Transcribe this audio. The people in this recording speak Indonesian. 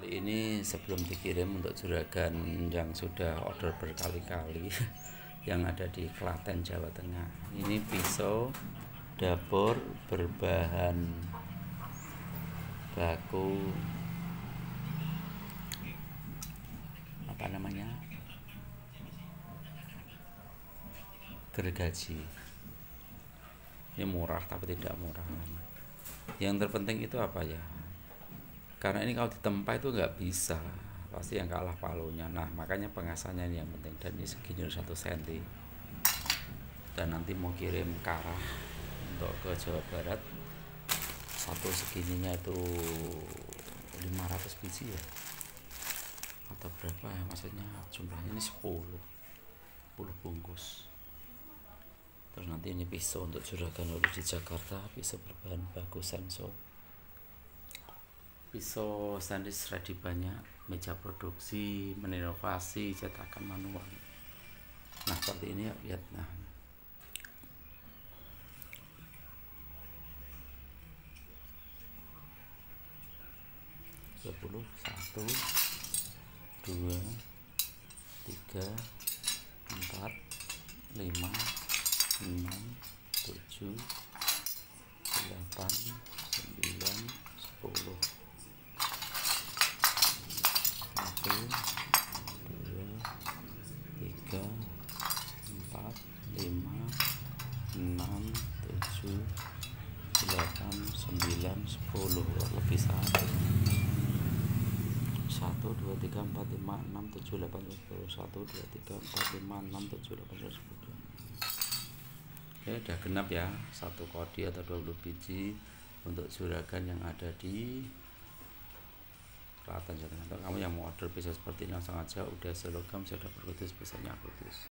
Kali ini sebelum dikirim untuk juragan yang sudah order berkali-kali yang ada di Klaten, Jawa Tengah. Ini pisau dapur berbahan baku apa namanya? Gergaji. Ini murah tapi tidak murah. Yang terpenting itu apa ya? Karena ini kalau ditempa itu nggak bisa, pasti yang kalah palunya. Nah makanya pengasannya ini yang penting. Dan ini segini 1 cm. Dan nanti mau kirim karah untuk ke Jawa Barat, satu segininya itu 500 biji ya, atau berapa ya, maksudnya jumlahnya ini 10 bungkus. Terus nanti ini pisau untuk juragan lulus di Jakarta, pisau berbahan baku Senso, pisau stainless ready banyak, meja produksi, meninovasi, cetakan manual. Nah seperti ini ya, lihat. Nah 10, 1, 2, 3, 4, 5, 6, 7, 8, 9, 10. 1, 2, 3, 4, 5, 6, 7, 8, 9, 10. Lebih 1, 2, 3, 4, 5, 6, 7, 8, 10. 1, 2, 3, 4, 5, 6, 7, 8, 9, 10. Oke, udah genap ya, 1 kodi atau 20 biji untuk juragan yang ada di Klaten, Jawa Tengah. Kamu yang mau order pisau seperti ini langsung aja, udah selogam, sudah berkutus, pesannya Kudus.